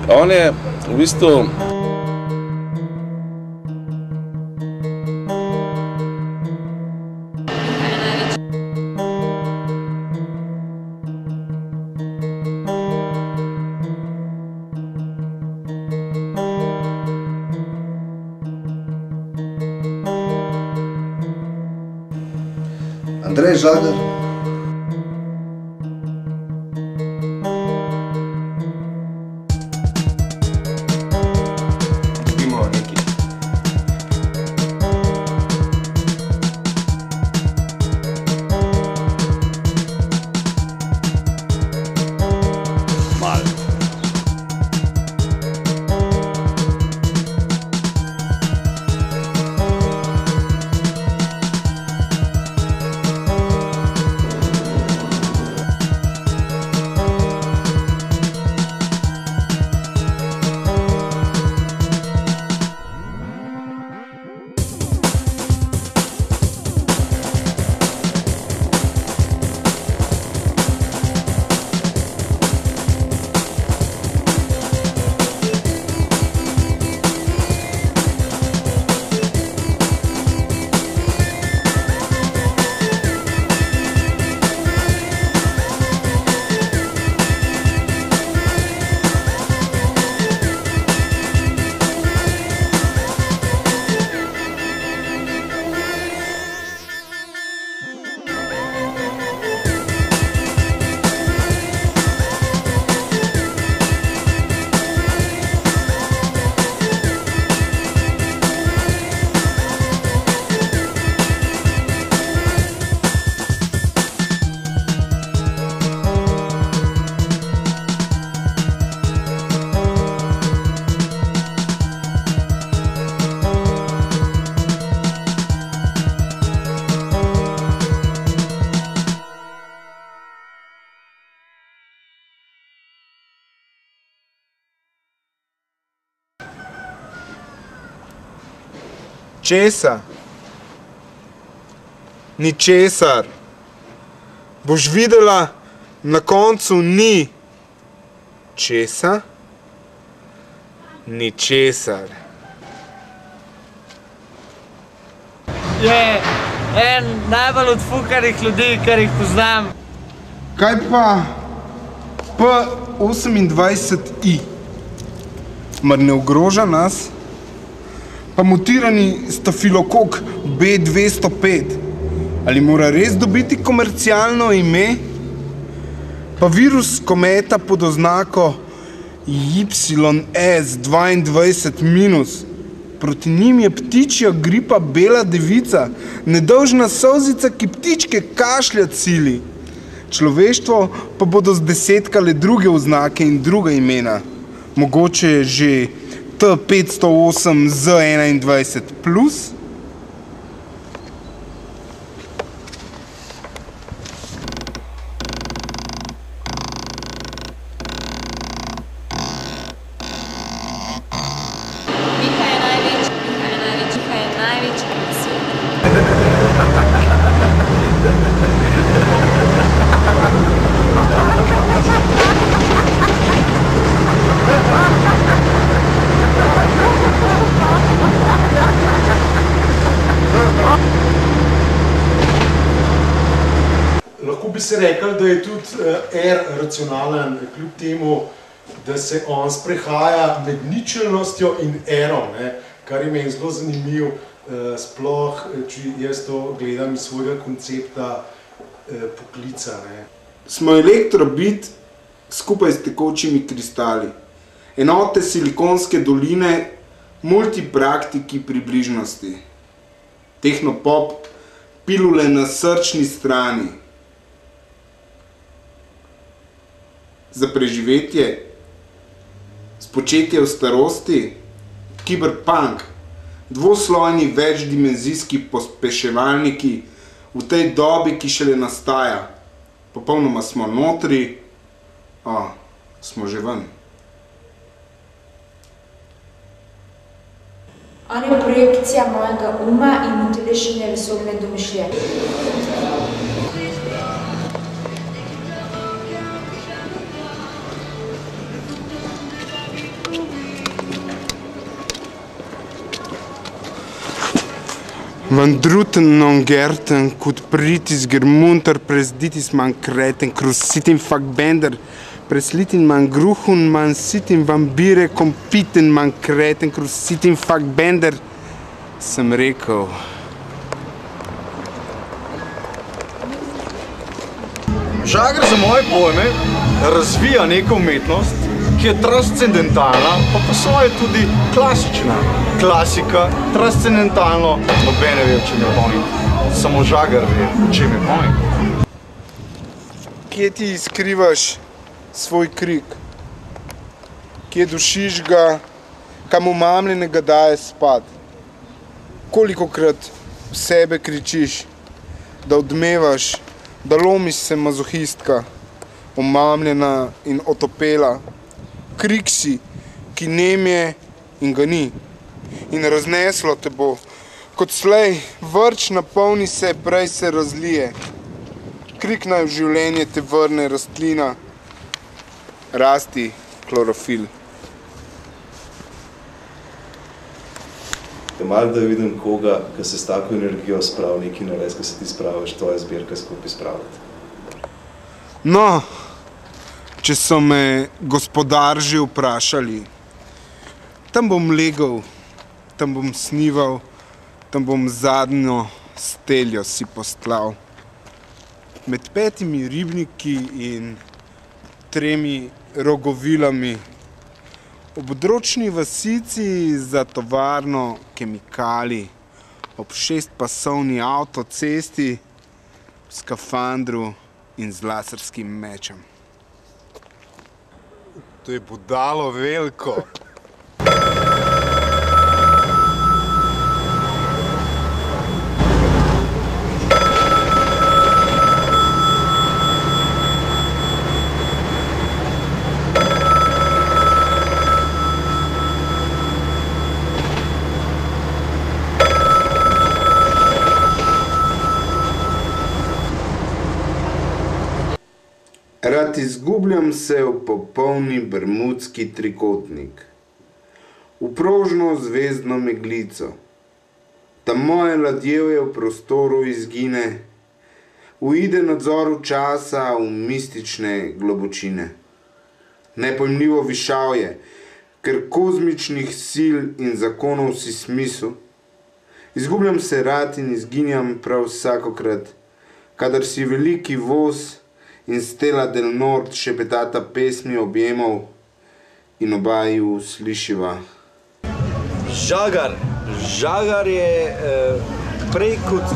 On je v bistvu Andrej Žagar. Imamo neki. malo. Česa? Ničesar. Boš videla, na koncu ni. Česa? Ničesar. Je en najbolj odfukanih ljudi, kar jih poznam. Kaj pa P28i? Mar ne ogroža nas? Pa mutirani stafilokok B205. Ali mora res dobiti komercialno ime? Pa virus kometa pod oznako YS22-. Proti njim je ptičja gripa bela devica, nedolžna solzica, ki ptičke kašlja cili. Človeštvo pa bodo zdesetkale druge oznake in druga imena. Mogoče je že T508Z21+. Lahko bi se rekel, da je tudi R racionalen, kljub temu, da se on sprehaja med ničelnostjo in R-om, kar je meni zelo zanimiv, sploh, če jaz to gledam iz svojega koncepta poklica. Smo elektrobit skupaj s tekočimi kristali, enote silikonske doline, multipraktiki približnosti, tehnopop, pilule na srčni strani. Za preživetje, spočetje v starosti, kiberpunk, dvoslojni večdimenzijski pospeševalniki v tej dobi, ki šele nastaja. Popolnoma smo notri, smo že ven. On je projekcija mojega uma in utelešenje vesoljne domišljije. Man druten non gerten, cut pritis germunter, presditis man kreten, crucitin fac bender, preslitin man gruchun, man sitin vambire, compiten man kreten, crucitin fac bender, sem rekel. Žagar za moje pojme razvija neko umetnost, ki je transcendentalna, pa po svoje tudi klasična. Klasika, transcendentalno, nobene ve, v čem je point. Samo Žagar ve, v čem je point. Kje ti skrivaš svoj krik? Kje dušiš ga, kam omamljenega daje spat? Kolikokrat v sebe kričiš, da odmevaš, da lomiš se mazohistka, omamljena in otopela. Krik si, ki nem je in ga ni. In razneslo te bo, kot slej, vrč napolni se, prej se razlije. Krik naj v življenje te vrne rastlina, rasti klorofil. Malo da vidim koga, ki se s tako energijo spravi nekaj narediti, ki se ti spraviš tvoje zbirke skupaj spraviti. No, če so me gospodarži vprašali, tam bom legel, tam bom snival, tam bom zadnjo steljo si postlal. Med 5 ribniki in 3 rogovilami, ob odročni vasici za tovarno kemikalij, ob 6-pasovni avtocesti, v skafandru in z laserskim mečem. To je budalo veliko. Rad izgubljam se v popolni bermudski trikotnik, v prožno zvezdno meglico. Tam moje ladjevje v prostoru izgine, uide nadzoru časa v mistične globočine. Nepojmljivo višavje, ker kozmičnih sil in zakonov si smisel. Izgubljam se rad in izginjam prav vsakokrat, kadar si veliki voz in Stella del Nord šepetata pesmi objemov in oba ju slišiva. Žagar je prej kot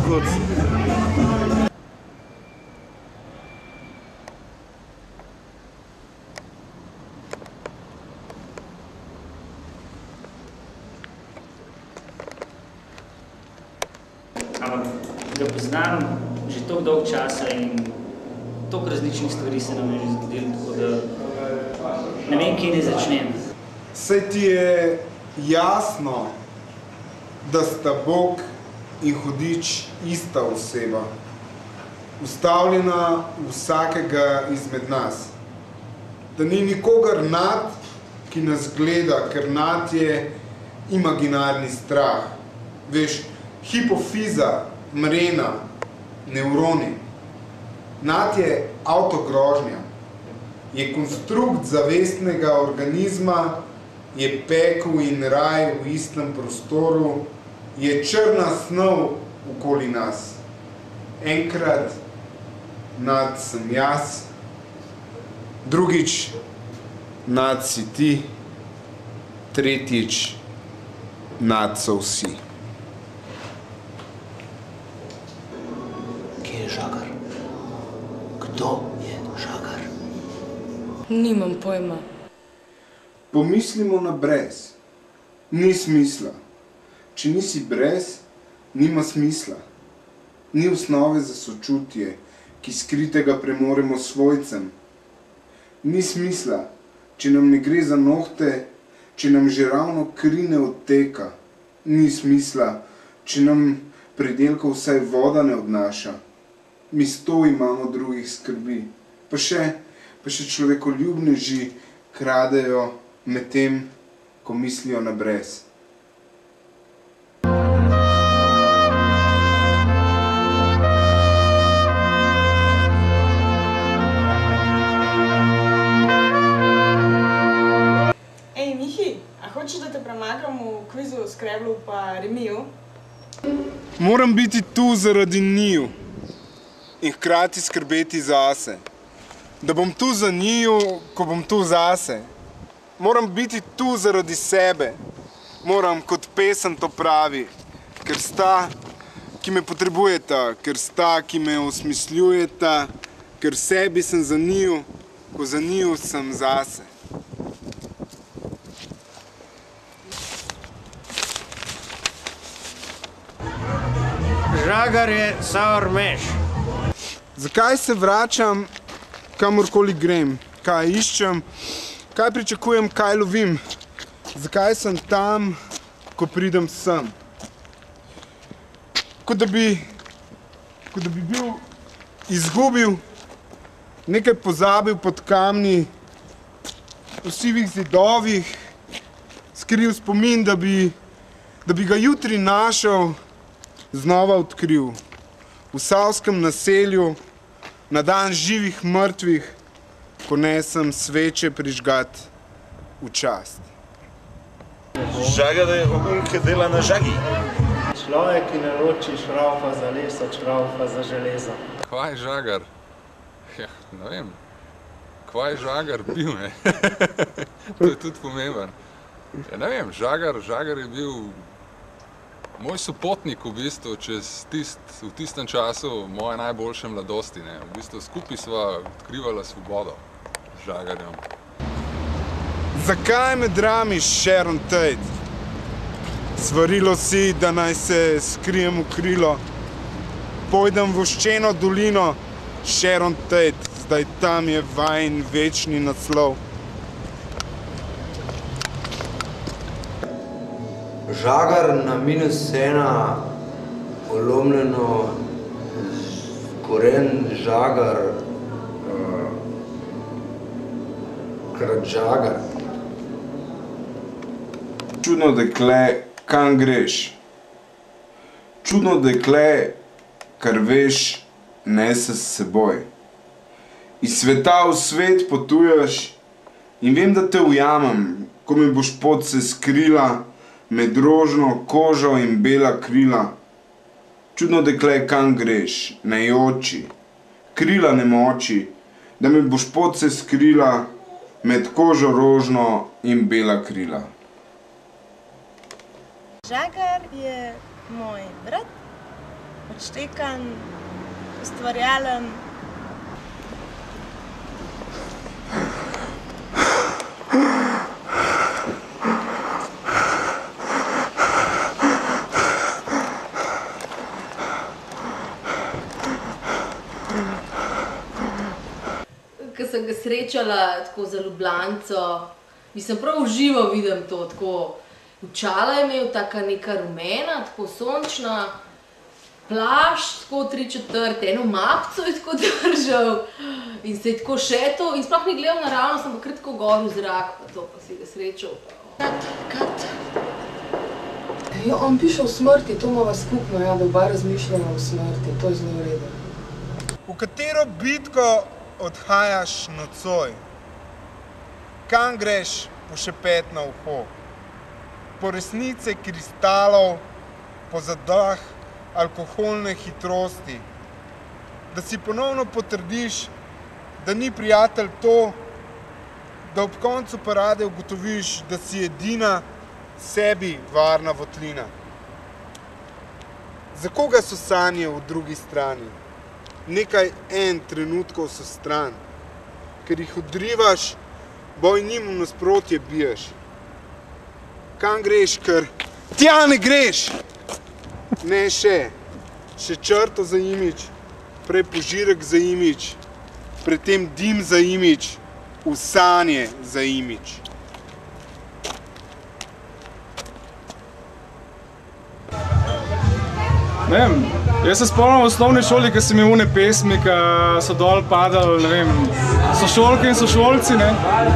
Ampak ga poznam že toliko dolgo časa in toliko različnih stvari se nam je že zgodilo, tako da ne vem, kje ne začnem. Saj ti je jasno, da sta Bog in hudič ista oseba, ustavljena vsakega izmed nas. Da ni nikogar nad, ki nas gleda, ker nad je imaginarni strah. Veš, hipofiza, mrena, nevroni. Nad je avtogrožnja, je konstrukt zavestnega organizma, je pekel in raj v istem prostoru, je črna snov okoli nas. Enkrat nad sem jaz, drugič nad si ti, tretjič nad so vsi. Kje je Žagar? Kdo je Žagar? Nimam pojma. Pomislimo na brez. Ni smisla. Če nisi brez, nima smisla. Ni osnove za sočutje, ki skritega premoremo svojcem. Ni smisla, če nam ne gre za nohte, če nam že ravno kri ne odteka. Ni smisla, če nam predelkov vsaj voda ne odnaša. Mi 100 imamo drugih skrbi, pa še človekoljubneži kradejo medtem, ko mislijo na brez. Hočeš, da te premagam v kvizu, Scrabbleu pa remiju? Moram biti tu zaradi njiju in hkrati skrbeti zase. Da bom tu za njiju, ko bom tu zase. Moram biti tu zaradi sebe. Moram, kot pesem to pravi, ker sta, ki me potrebujeta, ker sta, ki me osmisljujeta, ker sebi sem za njiju, ko za njiju sem zase. Žagar je sour mash. Zakaj se vračam, kamorkoli grem? Kaj iščem? Kaj pričakujem, kaj lovim? Zakaj sem tam, ko pridem sem? Kot da bi bil izgubil, nekaj pozabil pod kamni, v sivih zidovih, skril spomin, da bi ga jutri našel, znova odkril. V Savskem naselju, na dan živih mrtvih, ko nesem sveče prižgat v čast. Žagar je ogum, ki dela na žagi. Človek, ki naroči šraufa za leso, šraufa za železo. Kvaj žagar? Ja, ne vem. Kvaj žagar bil, ne? To je tudi pomemben. Ja, ne vem, žagar je bil moj sopotnik v bistvu v tistem času moje najboljše mladosti. Ne? V bistvu skupaj sva odkrivala svobodo z žagarjem. Zakaj me dramiš, Sharon Tate? Svarilo si, da naj se skrijem v krilo. Pojdem v voščeno dolino, Sharon Tate, zdaj tam je vajin večni naslov. Žagar na -1, polomljeno, koren žagar, krat žagar. Čudno dekle, kam greš? Čudno dekle, kar veš, nese s seboj. Iz sveta v svet potuješ in vem, da te ujamem, ko mi boš pot se skrila, med rožno kožo in bela krila. Čudno dekle, kam greš, ne joči, krila ne moči, da mi boš pot se skrila, med kožo rožno in bela krila. Žagar je moj brat, odštekan, ustvarjalen. Ko sem ga srečala tako za Ljubljanco, mislim, prav v živo vidim to, tako očala je imel, taka neka rumena, tako sončna, plašč, tako 3/4, eno mapco je tako držal in se je tako šetal in sploh ni gledal naravnost, ampak kar tako gor v zrak, pa to, pa si ga srečal. Kat? Ja, on piše o smrti, to imava skupno, ja, da oba razmišljamo o smrti, to je zelo v redu. V katero bitko odhajaš nocoj? Kam greš po šepet na uho? Po resnice kristalov, po zadah alkoholne hitrosti. Da si ponovno potrdiš, da ni prijatelj to, da ob koncu parade ugotoviš, da si edina sebi varna votlina. Za koga so sanje v drugi strani? Nekaj trenutkov so stran, ker jih odrivaš, boj njim v nasprotje biješ. Kam greš, ker tja ne greš? Ne še črto za imič, prej požirek za imič, predtem dim za imič, v sanje za imič. Ne vem, jaz se spomnim v osnovni šoli, ko sem imel une pesmi, ko so dol padali, ne vem, sošolke in sošolci, ne.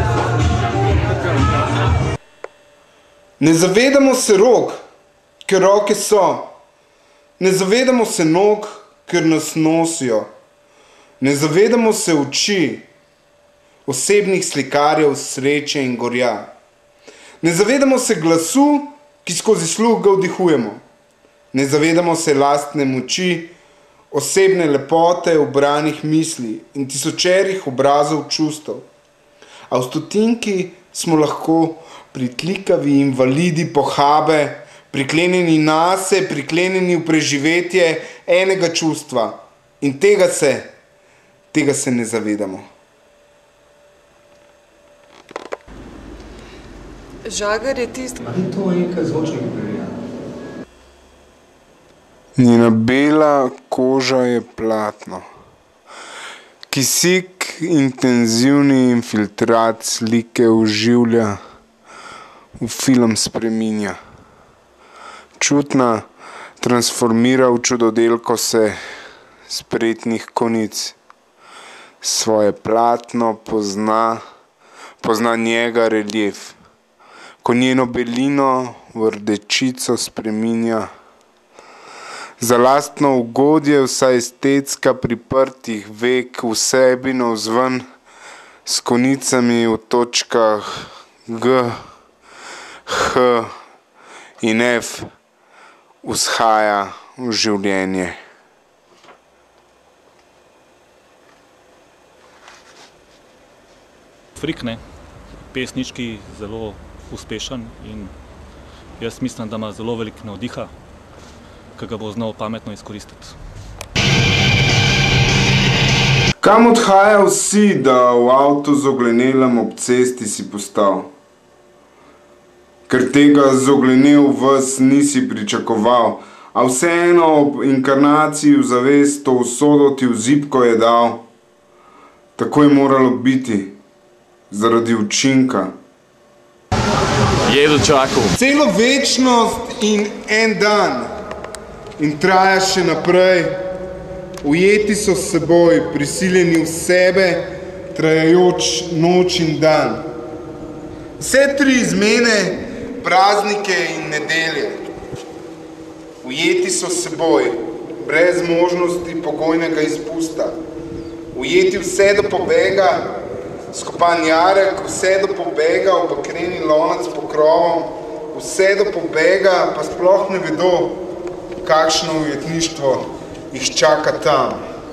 Ne zavedamo se rok, ker roke so. Ne zavedamo se nog, ker nas nosijo. Ne zavedamo se oči, osebnih slikarjev sreče in gorja. Ne zavedamo se glasu, ki skozi sluh ga vdihujemo. Ne zavedamo se lastne moči, osebne lepote, ubranih misli in tisočerih obrazov čustev. A v stotinki smo lahko pritlikavi invalidi pohabe, priklenjeni nase, priklenjeni v preživetje enega čustva. In tega se ne zavedamo. Žagar je tisti. Ni to nekaj zvočnih preverjanj. Njena bela koža je platno. Kisik, intenzivni infiltrat slike oživlja, v film spreminja. Čutna transformira v čudodelko se spretnih konic. Svoje platno pozna njega relief. Ko njeno belino v rdečico spreminja. Za lastno ugodje vsa estetska priprtih vek v sebi navzven s konicami v točkah G, H in F vzhaja v življenje. Frik, ne, pesnički zelo uspešen in jaz mislim, da ima zelo veliko navdiha, ki ga bo znal pametno izkoristiti. Kam odhaja vsi, da v avtu z oglenelem ob cesti si postal? Ker tega z oglenel vas nisi pričakoval, a vseeno ob inkarnaciji v zavest to usodo ti v zibko je dal. Tako je moralo biti, zaradi učinka. Je dočakal. Celo večnost in en dan. In traja še naprej. Ujeti so s seboj, prisiljeni v sebe, trajajoč noč in dan. Vse tri izmene, praznike in nedelje. Ujeti so s seboj, brez možnosti pogojnega izpusta. Ujeti vse do pobega, skopan jarek, vse do pobega, obakreni lonec po krovom, vse do pobega, pa sploh ne vedo, kakšno ujetništvo jih čaka tam.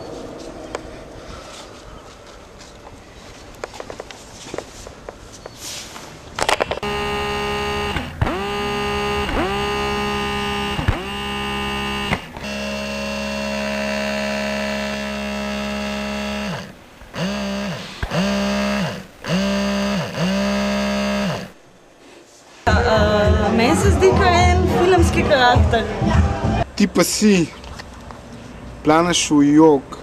Meni se zdi, da je en filmski karakter. Ti pa si, planeš v jog.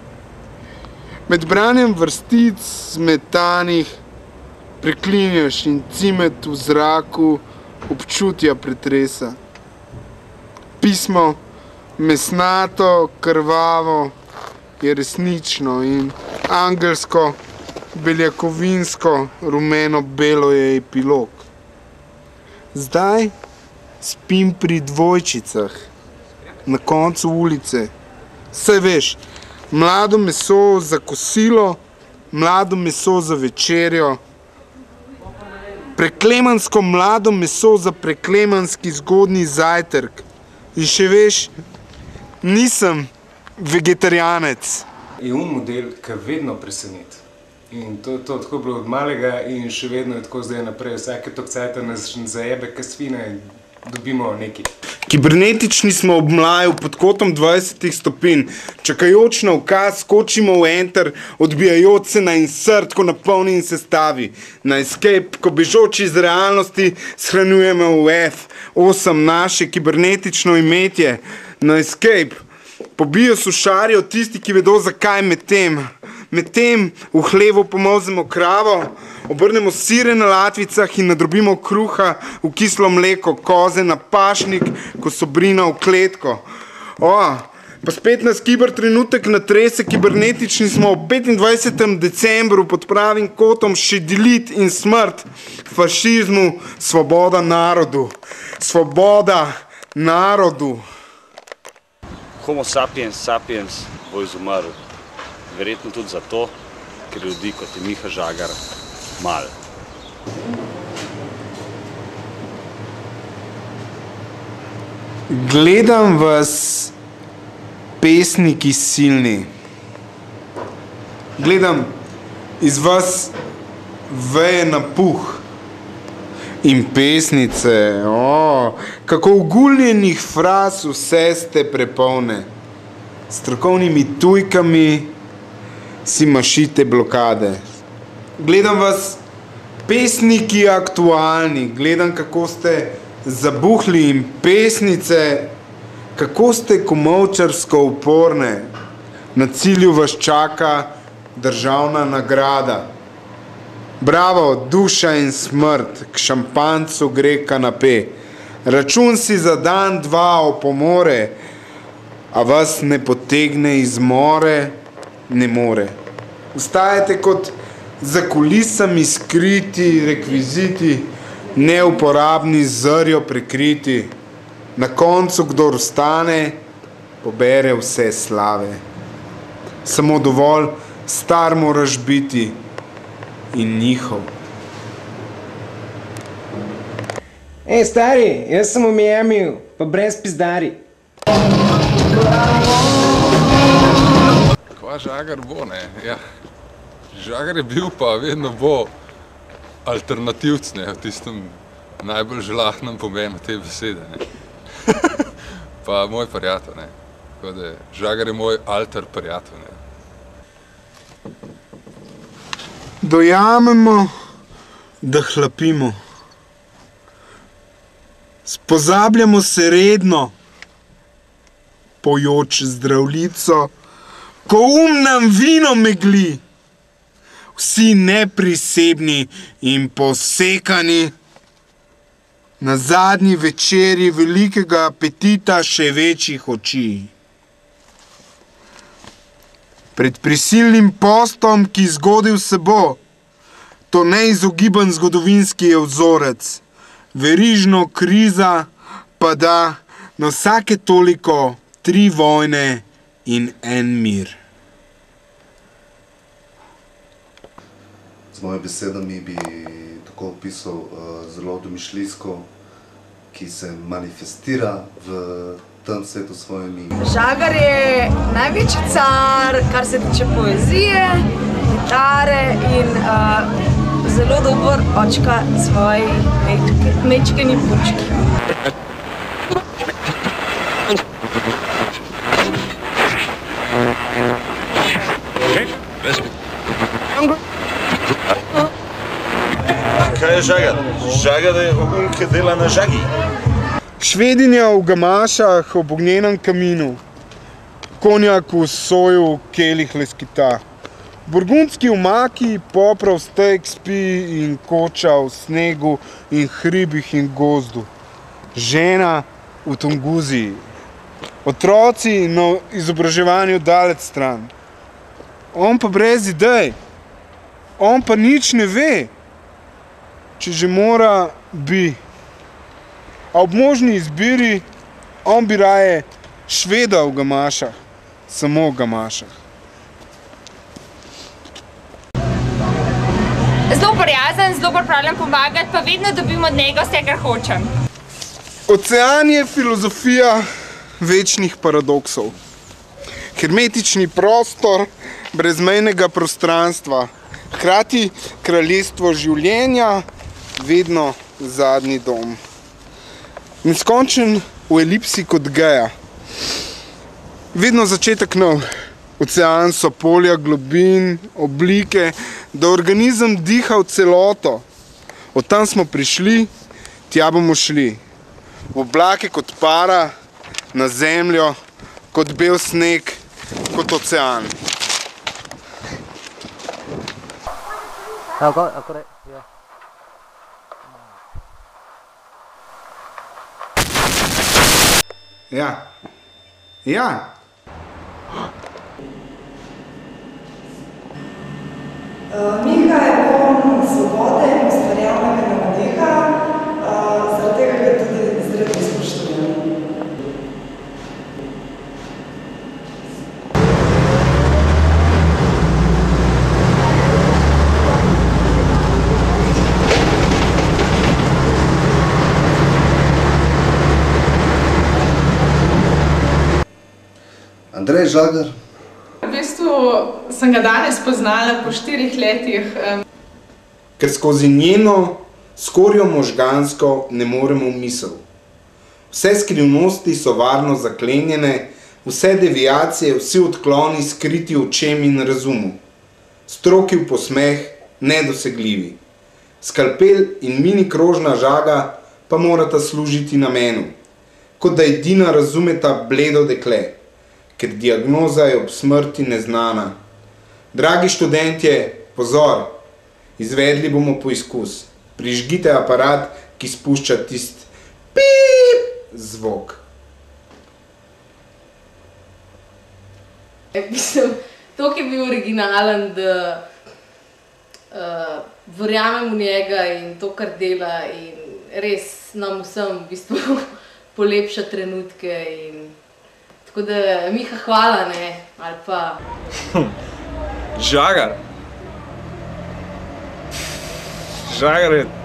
Med branjem vrstic smetanih preklinjaš in cimet v zraku občutja pretresa. Pismo, mesnato, krvavo, je resnično in angelsko, beljakovinsko, rumeno-belo je epilog. Zdaj spim pri dvojčicah, na koncu ulice. Saj veš, mlado meso za kosilo, mlado meso za večerjo, preklemansko mlado meso za preklemanski zgodnji zajtrk. In še veš, nisem vegetarijanec. Je model, ki vedno preseneti. In to je tako bilo od malega in še vedno je tako zdaj naprej. Vsake toliko cajta nas zajebe, kaj svine in dobimo nekaj. Kibernetični smo ob mlaju pod kotom 20 stopinj. Čakajoč na ukaz, skočimo v enter, odbijajoč se na insert, ko napolni in sestavi. Na escape, ko bežoči iz realnosti, shranjujemo v F8 naše kibernetično imetje. Na escape pobijo sušarijo tisti, ki vedo, zakaj Medtem v hlevu pomolzemo kravo, obrnemo sire na latvicah in nadrobimo kruha v kislo mleko, koze na pašnik, kosobrina v kletko. Pa spet nas kiber trenutek natrese, kibernetični smo ob 25. decembru pod pravim kotom še deliti in smrt fašizmu, svoboda narodu. Svoboda narodu. Homo sapiens sapiens bo izumrl. Verjetno tudi zato, ker ljudi kot je Miha Žagar malo. Gledam vas, pesniki silni. Gledam, iz vas veje napuh. In pesnice, kako oguljenih fraz vse ste prepolne. S strokovnimi tujkami si mašite blokade. Gledam vas, pesniki aktualni, gledam, kako ste zabuhli, in pesnice, kako ste komovčarsko uporne. Na cilju vas čaka državna nagrada. Bravo, duša in smrt, k šampancu gre kanape. Račun si za dan, dva opomore, a vas ne potegne iz more, ne more. Ostajate kot za kulisami skriti rekviziti, neuporabni zrjo prekriti. Na koncu, kdor ostane, pobere vse slave. Samo dovolj star moraš biti in njihov. Ej, stari, jaz sem v Miamiju, pa brez pizdari. Kva Žagar bo, ne? Ja. Žagar je bil, pa vedno bo alternativc, ne, v tistem najbolj želahnem pomenu te besede, ne. Pa moj prijatelj, ne. Tako da Žagar je moj alter prijatelj, ne. Dojamemo, da hlapimo. Spozabljamo se redno, pojoč zdravljico, ko nam vino megli. Vsi neprisebni in posekani. Na zadnji večeri velikega apetita še večjih oči. Pred prisilnim postom, ki zgodil se bo, to neizogiben zgodovinski je vzorec. Verižno kriza pa da na vsake toliko 3 vojne in 1 mir. Z mojimi besedami bi tako opisal zelo domišljijsko, ki se manifestira v tem svetu svojimi. Žagar je največji car, kar se tiče poezije, gitare in zelo dober očka svoji mečkeni pučki. Kaj je Žagar? Žagar je on, ki dela na žagi. Švedinja v gamašah ob ognjenem kaminu, konjak v soju, kelih leskita. Burgundski omaki, poprav steak spi in koča v snegu in hribih in gozdu. Žena v Tunguziji. Otroci na izobraževanju daleč stran. On pa brez idej. On pa nič ne ve. Če že mora, bi. A ob možni izbiri, on bi raje Šveda v gamašah. Samo v gamašah. Zelo prijazen, zelo pripravljen pomagati, pa vedno dobim od njega vse, kar hočem. Ocean je filozofija večnih paradoksov. Hermetični prostor brezmejnega prostranstva, hkrati kraljestvo življenja, vedno zadnji dom. Neskončen v elipsi kot geja. Vedno začetek nov. Ocean so polja globin, oblike, da organizem diha v celoto. Od tam smo prišli, tja bomo šli. V oblake kot para, na zemljo, kot bel sneg, kot ocean. Ja. Ja. Miha je poln svobode in ustvarjalnega navdiha, zaradi tega ga tudi izredno spoštujem. Andrej Žagar. V bistvu sem ga danes poznala po 4 letih. Ker skozi njeno skorjo možgansko ne moremo v misel. Vse skrivnosti so varno zaklenjene, vse deviacije, vsi odkloni skriti očem in razumu. Stroki v posmeh, nedosegljivi. Skalpel in mini krožna žaga pa morata služiti namenu, kot da edina razumeta bledo dekle, ker diagnoza je ob smrti neznana. Dragi študentje, pozor, izvedli bomo poizkus. Prižgite aparat, ki spušča tisti pip zvok. Mislim, toliko je bil originalen, da verjamem v njega in to, kar dela, in res nam vsem v bistvu polepša trenutke. Tako da, Miha, hvala, ne, ali pa... Žagar. Žagar je...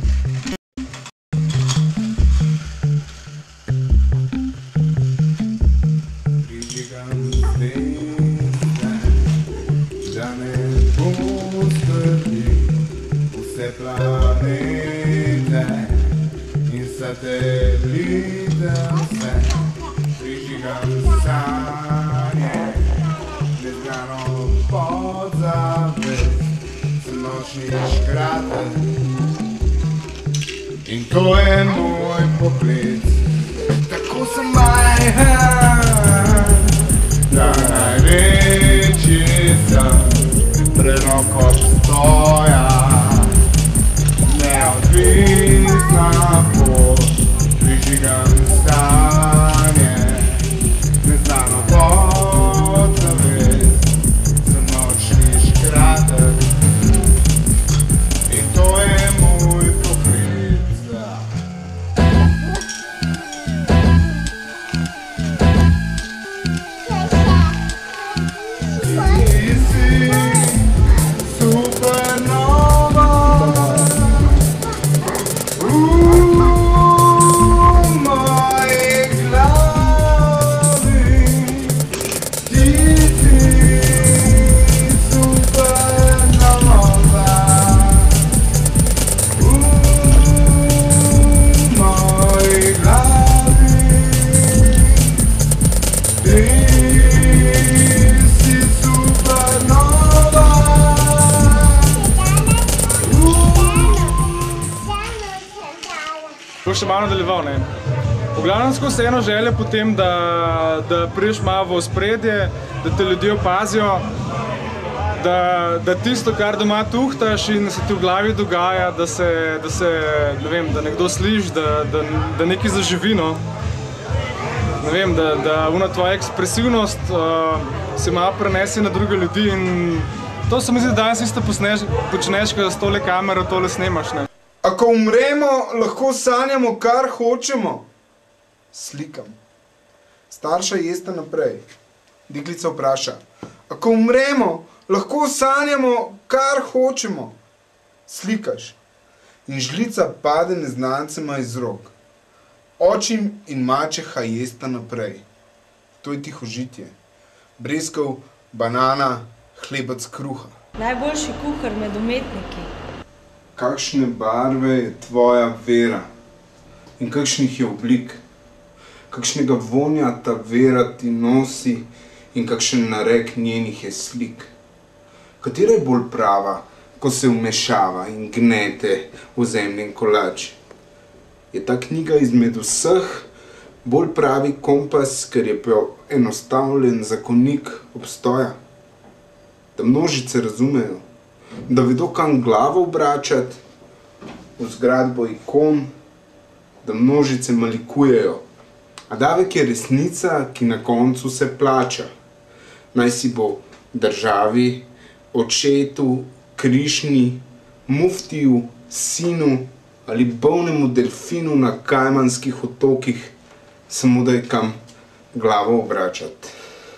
planete in satelite vse, prižigam sanje, nezgano podzavest, sem nočni škratek in to je moj poklic. Tako sem majhen, da največji sem prerok obstoja. Neodvisna pot, prižigam stanje, neznano podzavest, sem nočni škratek in to je moj poklic. Ti si supernova. To še malo nadaljeval, ne. V glavnem skozi eno želje potem, da priješ malo v ospredje, da te ljudje opazijo, da tisto, kar doma tuhtaš in se ti v glavi dogaja, da ne vem, da nekdo sliši, da nekaj zaživi, no. Ne vem, da ona tvoja ekspresivnost se malo prenese na druge ljudi in to se mi zdi, da danes isto počneš, ko s tole kamero tole snemaš, ne. Ako umremo, lahko sanjamo, kar hočemo. Slikam. Starša jesta naprej. Deklica vpraša. Ako umremo, lahko sanjamo, kar hočemo. Slikaš. In žlica pade neznancema iz rok. Očim in mačeha jesta naprej. To je tihožitje. Breskov, banana, hlebac kruha. Najboljši kuhar med umetniki. Kakšne barve je tvoja vera in kakšnih je oblik, kakšnega vonja ta vera ti nosi in kakšen narek njenih je slik. Katera je bolj prava, ko se vmešava in gnete v zemljen kolač? Je ta knjiga izmed vseh bolj pravi kompas, ker je enostavljen zakonik obstoja? Da množice razumejo, da vedo, kam glavo obračati, v zgradbo ikon, da množice malikujejo. A davek je resnica, ki na koncu se plača. Naj si bo državi, očetu, Krišni, muftiju, sinu ali bolnemu delfinu na Kajmanskih otokih, samo da je kam glavo obračati.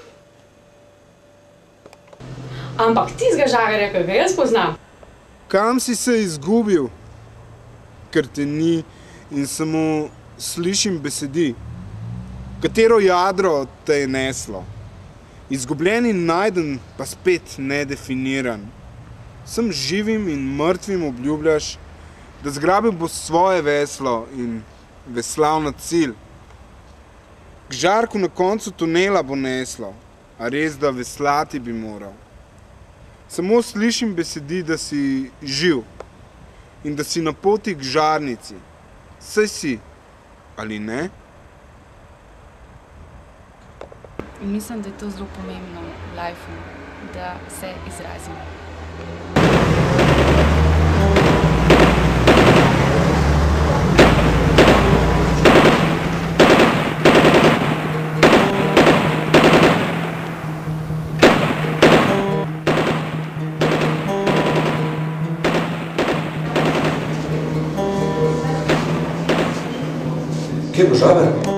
Ampak tistega Žagarja, ki ga jaz poznam. Kam si se izgubil? Ker te ni in samo slišim besedi. Katero jadro te je neslo? Izgubljen in najden, pa spet nedefiniran. Vsem živim in mrtvim obljubljaš, da zgrabil bo svoje veslo in veslal na cilj. K žarku na koncu tunela bo neslo, a res, da veslati bi moral. Samo slišim besedi, da si živ in da si na poti k žarnici. Saj si, ali ne? In mislim, da je to zelo pomembno v lifeu, da se izrazimo. Kje bo Žagar?